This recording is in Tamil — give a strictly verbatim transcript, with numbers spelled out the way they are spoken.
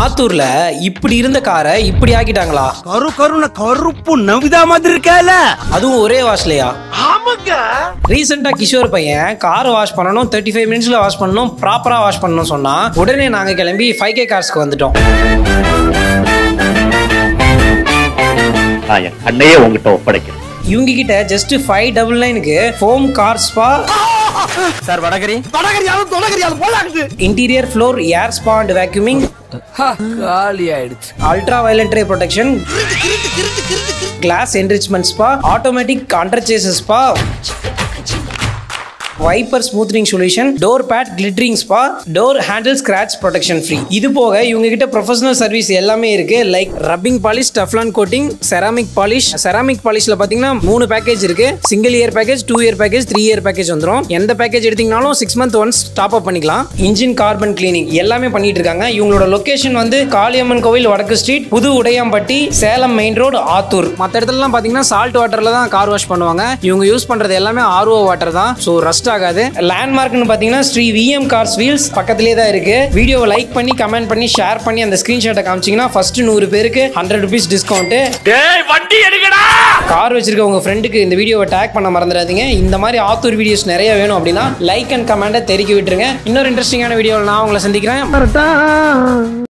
ஆத்தூர்ல இப்படி இருந்த காரை இப்படி ஆக்கிட்டாங்களா? கரு கருன கருப்பு நவிதா மாதிரி இருக்கல, அதுவும் ஒரே வாஷ்லயா? ஆமாங்க. ரீசெண்டா கிஷோர் பையன் கார் வாஷ் பண்ணணும், தேர்ட்டி ஃபைவ் மினிட்ஸ்ல வாஷ் பண்ணணும், ப்ராப்பரா வாஷ் பண்ணணும் சொன்னா உடனே நாங்க கிளம்பி ஃபைவ் கே கார்ஸ்க்கு வந்துட்டோம். அன்னையே உங்ககிட்ட ஒப்படைக்கிறேன். இவங்க கிட்ட ஜஸ்ட் ஃபைவ் டபுள் நைனுக்கு ஃபோம் கார் ஸ்பா, சார் வடகரி வடகரியாலும் தொடகரியாலும் போலாகுது. Interior floor air spa and vacuuming, காலி ஆயிடுச்சு. Ultra violet ray protection, glass enrichment spa, automatic under chassis spa, wiper smoothening solution, door pad glittering spa, door handle scratch protection free. இது போக இவங்க கிட்ட ப்ரொஃபஷனல் சர்வீஸ் எல்லாமே இருக்கு. Like rubbing polish, Teflon coating, ceramic polish. செராமிக் பாலிஷ்ல பாத்தீங்கன்னா மூணு பேக்கேஜ் இருக்கு. Single year package, two year package, three year package வந்துடும். எந்த பேக்கேஜ் எடுத்தீங்கனாலும் six month once top up பண்ணிக்கலாம். இன்ஜின் கார்பன் கிளீனிங் எல்லாமே பண்ணிட்டு இருக்காங்க. இவங்களோட லொகேஷன் வந்து காளியம்மன் கோவில் வடக்கு street, Pudhu Udayampatti, Salem main road, Attur. மற்ற இடத்துலலாம் பாத்தீங்கன்னா சால்ட் வாட்டர்ல தான் கார் வாஷ் பண்ணுவாங்க. இவங்க யூஸ் பண்றது எல்லாமே ஆர்ஓ வாட்டர் தான். ஸோ ரஸ்ட் ஆகாது. லேண்ட்மார்க்னு பாத்தீங்கன்னா ஸ்ரீ விஎம் கார்ஸ் வீல்ஸ் பக்கத்திலே தான் இருக்கு. வீடியோவை லைக் பண்ணி கமெண்ட் பண்ணி ஷேர் பண்ணி அந்த ஸ்கிரீன்ஷாட்டை காமிச்சீங்கன்னா ஃபர்ஸ்ட் நூறு பேருக்கு ஹண்ட்ரட் ருபீஸ் டிஸ்கவுண்ட். வண்டி எடுக்கடா. கார் வச்சிருக்க உங்க ஃப்ரெண்டுக்கு இந்த வீடியோவை டேக் பண்ண மறந்துடாதீங்க. இந்த மாதிரி ஆத்தூர் வீடியோஸ் நிறைய வேணும் அப்படின்னா லைக் அண்ட் கமெண்ட்டை தெரிவிக்க விட்டுருங்க. இன்னொரு இன்ட்ரெஸ்டிங்கான வீடியோவில் நான் உங்களை சந்திக்கிறேன்.